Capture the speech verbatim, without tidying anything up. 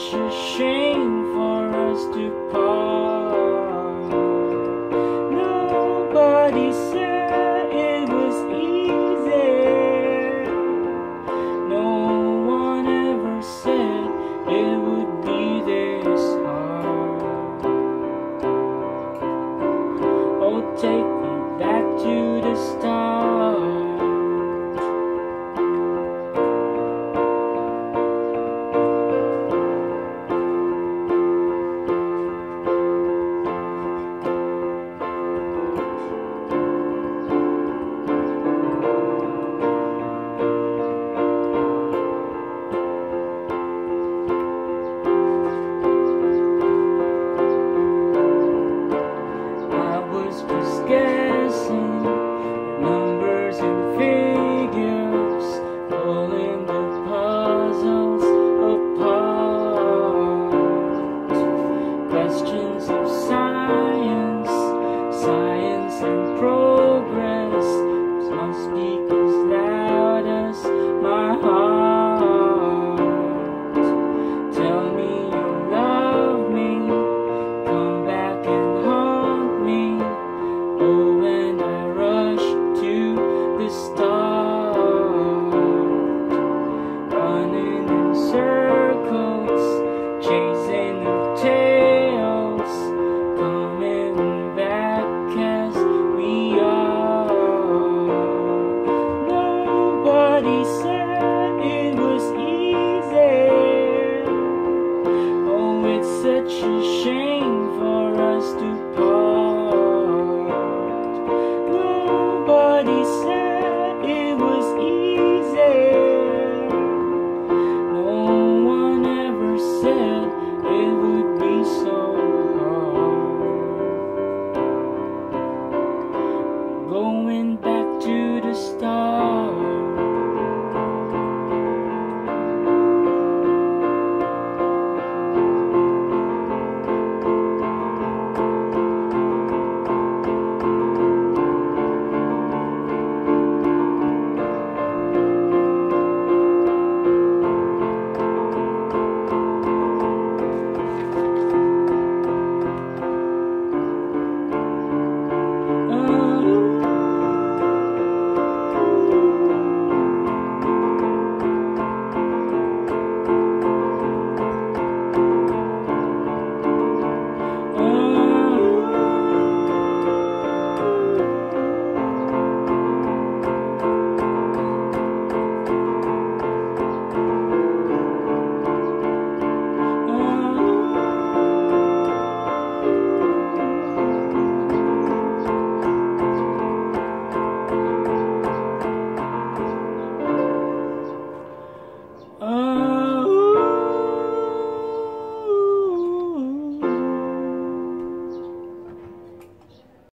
such a shame for us to part. Nobody said it was easy. No one ever said it would be this hard. Oh, take me back to the start. Just guessing numbers and figures, pulling the puzzles apart. Questions of science, science and progress must speak as loud as my heart. Tell me you love me, come back and haunt me. Oh, when I rush to the start, running in circles, chasing the tails, coming back as we are. Nobody said it was easy. Oh, it's such a shame for us to